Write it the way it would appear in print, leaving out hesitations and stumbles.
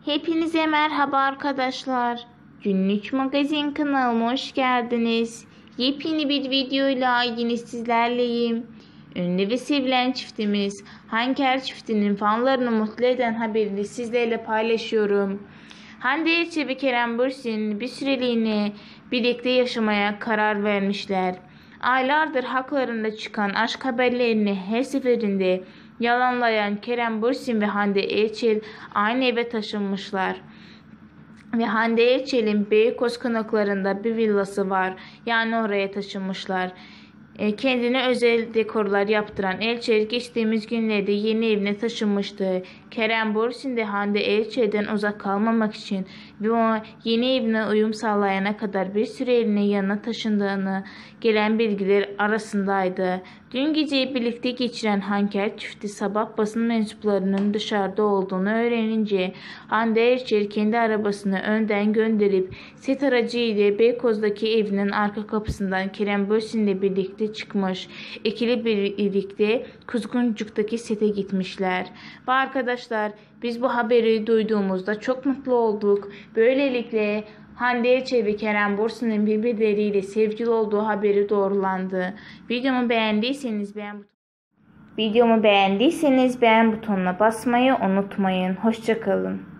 Hepinize merhaba arkadaşlar. Günlük magazin kanalıma hoş geldiniz. Yepyeni bir videoyla yine sizlerleyim. Ünlü ve sevilen çiftimiz Hanker çiftinin fanlarını mutlu eden haberini sizlerle paylaşıyorum. Hande Erçel ve Kerem Bürsin bir süreliğine birlikte yaşamaya karar vermişler. Aylardır haklarında çıkan aşk haberlerini her seferinde yalanlayan Kerem Bürsin ve Hande Erçel aynı eve taşınmışlar. Ve Hande Erçel'in Beykoz Konakları'nda bir villası var. Yani oraya taşınmışlar. Kendine özel dekorlar yaptıran Erçel geçtiğimiz günlerde yeni evine taşınmıştı. Kerem Bürsin de Hande Erçel'den uzak kalmamak için ve o yeni evine uyum sağlayana kadar bir süreliğine yanına taşındığını gelen bilgiler arasındaydı. Dün geceyi birlikte geçiren Hanker çifti sabah basın mensuplarının dışarıda olduğunu öğrenince Hande Erçel kendi arabasını önden gönderip set aracıyla Beykoz'daki evinin arka kapısından Kerem Bürsin'le birlikte çıkmış. İkili birlikte Kuzguncuk'taki sete gitmişler. Ve arkadaşlar biz bu haberi duyduğumuzda çok mutlu olduk. Böylelikle Hande Erçel ve Kerem Bürsin'in birbirleriyle sevgili olduğu haberi doğrulandı. Videomu beğendiyseniz beğen butonuna basmayı unutmayın. Hoşça kalın.